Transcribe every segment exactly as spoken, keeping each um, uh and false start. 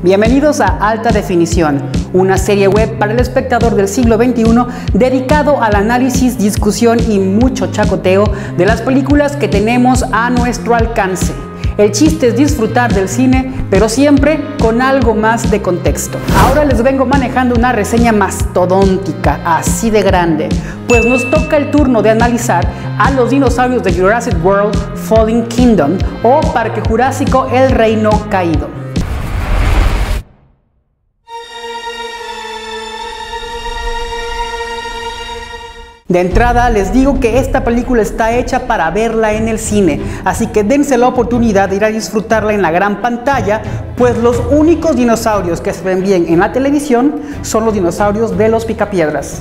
Bienvenidos a Alta Definición, una serie web para el espectador del siglo veintiuno dedicado al análisis, discusión y mucho chacoteo de las películas que tenemos a nuestro alcance. El chiste es disfrutar del cine, pero siempre con algo más de contexto. Ahora les vengo manejando una reseña mastodóntica, así de grande, pues nos toca el turno de analizar a los dinosaurios de Jurassic World Fallen Kingdom o Parque Jurásico El Reino Caído. De entrada les digo que esta película está hecha para verla en el cine, así que dense la oportunidad de ir a disfrutarla en la gran pantalla, pues los únicos dinosaurios que se ven bien en la televisión son los dinosaurios de los Picapiedras.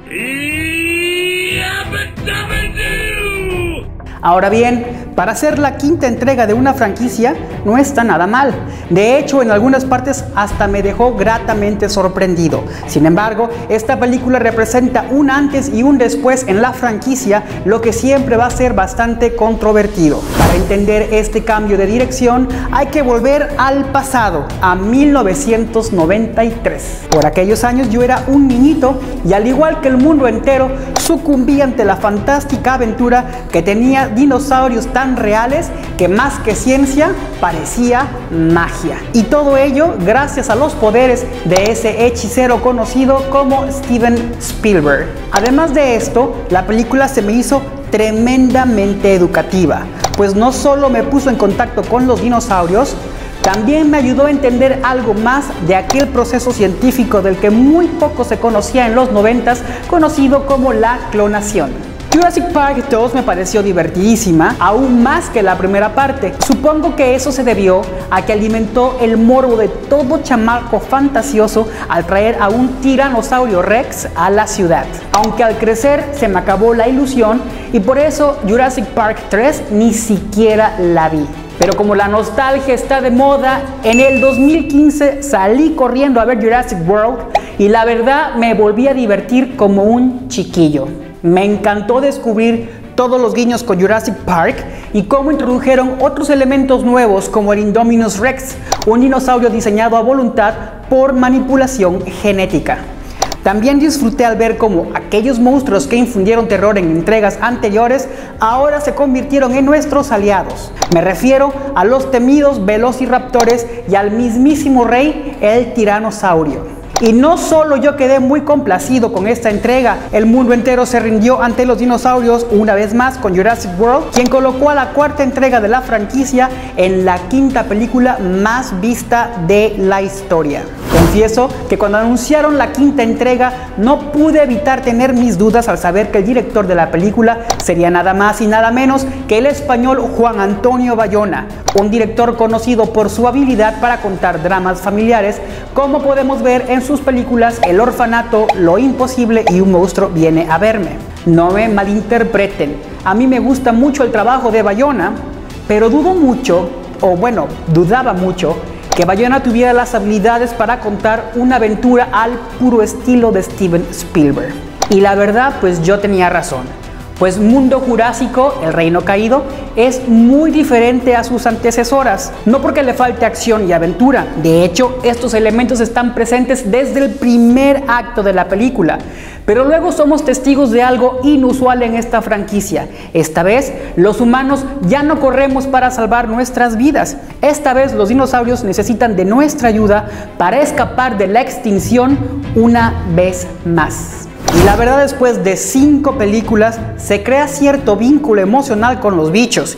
Ahora bien, para hacer la quinta entrega de una franquicia no está nada mal. De hecho, en algunas partes hasta me dejó gratamente sorprendido. Sin embargo, esta película representa un antes y un después en la franquicia, lo que siempre va a ser bastante controvertido. Para entender este cambio de dirección, hay que volver al pasado, a mil novecientos noventa y tres. Por aquellos años yo era un niñito y al igual que el mundo entero, sucumbí ante la fantástica aventura que tenía dinosaurios tan reales que más que ciencia parecía magia. Y todo ello gracias a los poderes de ese hechicero conocido como Steven Spielberg. Además de esto, la película se me hizo tremendamente educativa, pues no solo me puso en contacto con los dinosaurios, también me ayudó a entender algo más de aquel proceso científico del que muy poco se conocía en los noventas, conocido como la clonación. Jurassic Park dos me pareció divertidísima, aún más que la primera parte. Supongo que eso se debió a que alimentó el morbo de todo chamaco fantasioso al traer a un tiranosaurio Rex a la ciudad. Aunque al crecer se me acabó la ilusión y por eso Jurassic Park tres ni siquiera la vi. Pero como la nostalgia está de moda, en el dos mil quince salí corriendo a ver Jurassic World y la verdad me volví a divertir como un chiquillo. Me encantó descubrir todos los guiños con Jurassic Park y cómo introdujeron otros elementos nuevos como el Indominus Rex, un dinosaurio diseñado a voluntad por manipulación genética. También disfruté al ver cómo aquellos monstruos que infundieron terror en entregas anteriores ahora se convirtieron en nuestros aliados. Me refiero a los temidos velociraptores y al mismísimo rey, el tiranosaurio. Y no solo yo quedé muy complacido con esta entrega, el mundo entero se rindió ante los dinosaurios una vez más con Jurassic World, quien colocó a la cuarta entrega de la franquicia en la quinta película más vista de la historia. Confieso que cuando anunciaron la quinta entrega no pude evitar tener mis dudas al saber que el director de la película sería nada más y nada menos que el español Juan Antonio Bayona, un director conocido por su habilidad para contar dramas familiares, como podemos ver en sus películas El Orfanato, Lo Imposible y Un monstruo viene a verme. No me malinterpreten, a mí me gusta mucho el trabajo de Bayona, pero dudo mucho, o bueno, dudaba mucho, que Bayona tuviera las habilidades para contar una aventura al puro estilo de Steven Spielberg. Y la verdad, pues yo tenía razón. Pues Mundo Jurásico, El Reino Caído, es muy diferente a sus antecesoras. No porque le falte acción y aventura. De hecho, estos elementos están presentes desde el primer acto de la película. Pero luego somos testigos de algo inusual en esta franquicia. Esta vez, los humanos ya no corremos para salvar nuestras vidas. Esta vez, los dinosaurios necesitan de nuestra ayuda para escapar de la extinción una vez más. Y la verdad, después de cinco películas, se crea cierto vínculo emocional con los bichos.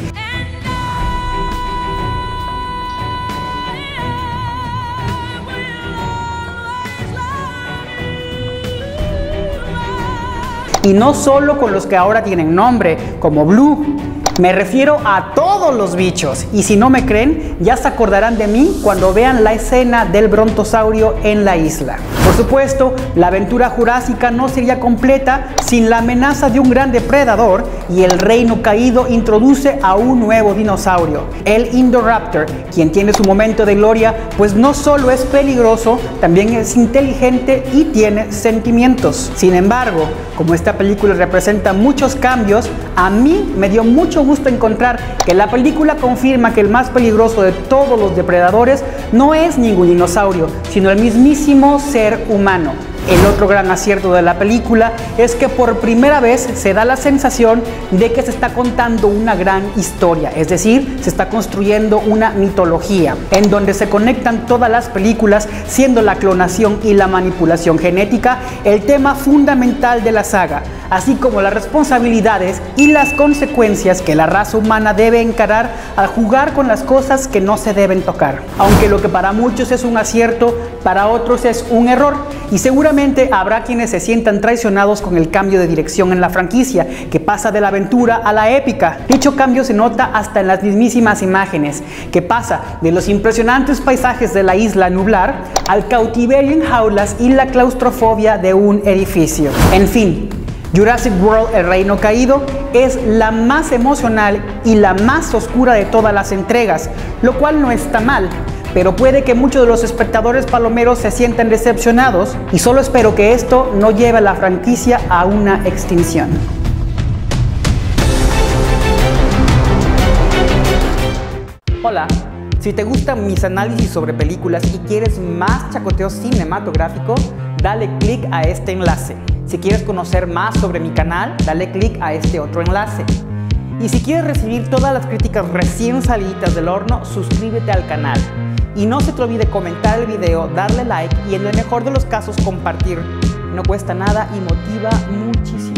Y no solo con los que ahora tienen nombre, como Blue. Me refiero a todos los bichos. Y si no me creen, ya se acordarán de mí cuando vean la escena del brontosaurio en la isla. Por supuesto, la aventura jurásica no sería completa sin la amenaza de un gran depredador, y el reino caído introduce a un nuevo dinosaurio, el Indoraptor, quien tiene su momento de gloria, pues no solo es peligroso, también es inteligente y tiene sentimientos. Sin embargo, como esta película representa muchos cambios, a mí me dio mucho gusto encontrar que la película confirma que el más peligroso de todos los depredadores no es ningún dinosaurio, sino el mismísimo ser humano. El otro gran acierto de la película es que por primera vez se da la sensación de que se está contando una gran historia, es decir, se está construyendo una mitología, en donde se conectan todas las películas, siendo la clonación y la manipulación genética el tema fundamental de la saga, así como las responsabilidades y las consecuencias que la raza humana debe encarar al jugar con las cosas que no se deben tocar. Aunque lo que para muchos es un acierto, para otros es un error, y seguramente habrá quienes se sientan traicionados con el cambio de dirección en la franquicia, que pasa de la aventura a la épica. Dicho cambio se nota hasta en las mismísimas imágenes, que pasa de los impresionantes paisajes de la isla Nublar al cautiverio en jaulas y la claustrofobia de un edificio. En fin, Jurassic World: El Reino Caído es la más emocional y la más oscura de todas las entregas, lo cual no está mal, pero puede que muchos de los espectadores palomeros se sientan decepcionados, y solo espero que esto no lleve a la franquicia a una extinción. Hola, si te gustan mis análisis sobre películas y quieres más chacoteo cinematográfico, dale click a este enlace. Si quieres conocer más sobre mi canal, dale click a este otro enlace. Y si quieres recibir todas las críticas recién salidas del horno, suscríbete al canal. Y no se te olvide comentar el video, darle like y en el mejor de los casos compartir. No cuesta nada y motiva muchísimo.